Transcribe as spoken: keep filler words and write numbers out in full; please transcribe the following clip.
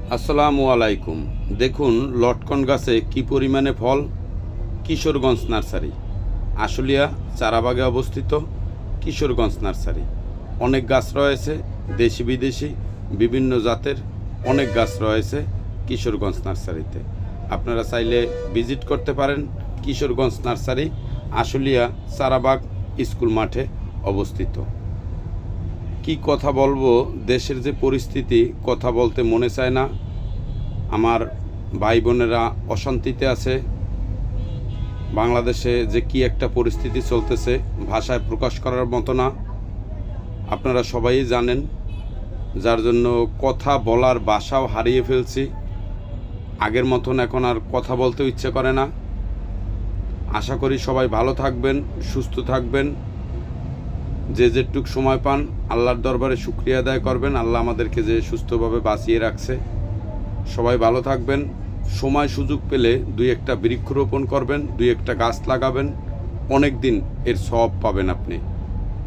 আসসালামু আলাইকুম। দেখুন লটকন গাছে কি পরিমাণে ফল। কিশোরগঞ্জ নার্সারি, আশুলিয়া চারাবাগে অবস্থিত কিশোরগঞ্জ নার্সারি। অনেক গাছ রয়েছে, দেশি বিদেশি বিভিন্ন জাতের অনেক গাছ রয়েছে কিশোরগঞ্জ নার্সারিতে। আপনারা চাইলে ভিজিট করতে পারেন। কিশোরগঞ্জ নার্সারি আশুলিয়া চারাবাগ স্কুল মাঠে অবস্থিত। কি কথা বলবো, দেশের যে পরিস্থিতি, কথা বলতে মনে চায় না। আমার ভাই বোনেরা অশান্তিতে আছে। বাংলাদেশে যে কি একটা পরিস্থিতি চলতেছে, ভাষায় প্রকাশ করার মতো না। আপনারা সবাই জানেন, যার জন্য কথা বলার ভাষাও হারিয়ে ফেলছি। আগের মতন এখন আর কথা বলতেও ইচ্ছে করে না। আশা করি সবাই ভালো থাকবেন, সুস্থ থাকবেন। যে যেটুক সময় পান আল্লাহর দরবারে শুকরিয়া আদায় করবেন। আল্লাহ আমাদেরকে যে সুস্থভাবে বাঁচিয়ে রাখছে। সবাই ভালো থাকবেন। সময় সুযোগ পেলে দুই একটা বৃক্ষরোপণ করবেন, দুই একটা গাছ লাগাবেন। অনেক দিন এর সওয়াব পাবেন আপনি।